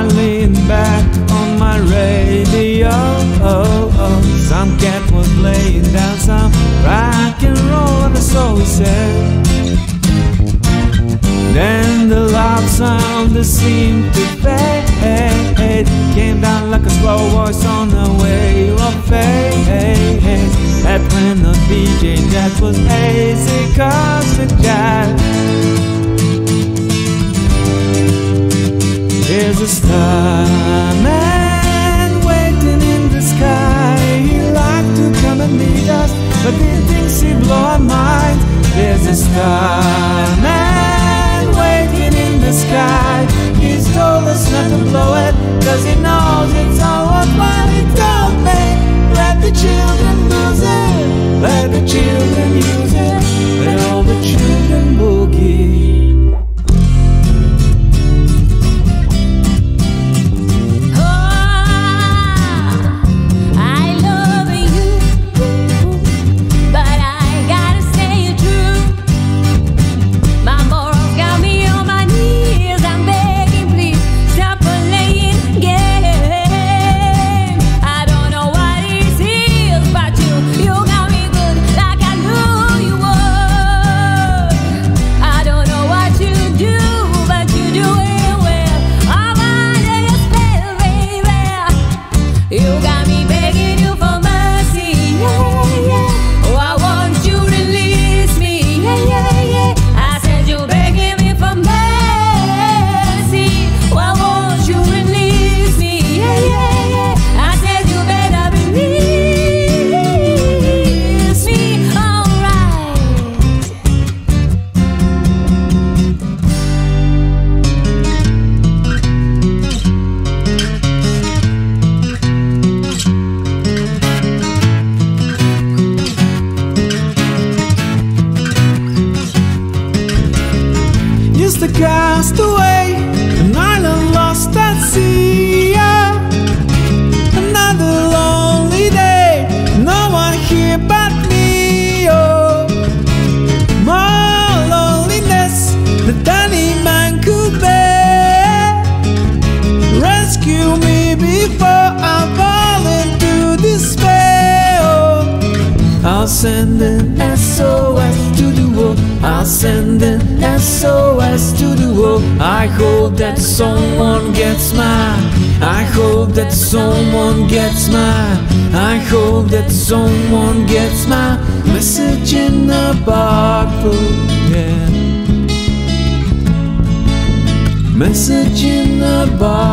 I leaned back on my radio. Some cat was laying down some rock and roll, and so he said. Then the loud sound that seemed to fade came down like a slow voice on a wave of fate. That when the DJ that was hazy cosmic jive. There's a starman waiting in the sky. He'd like to come and meet us, but he thinks he'd blow our minds. There's a starman waiting in the sky. He's told us not to blow it, cause he knows it's all worthwhile. He told me, let the children lose it, let the children use it, let all the children boogie. Cast away, an island lost at sea. Another lonely day, no one here but me. Oh, more loneliness than any man could bear. Rescue me before I fall into despair. Oh, I'll send an SOS to the world. I'll send an SOS to the world. I hope that someone gets mine. I hope that someone gets mine. I hope that someone gets my message in a bottle, yeah. Message in a bottle.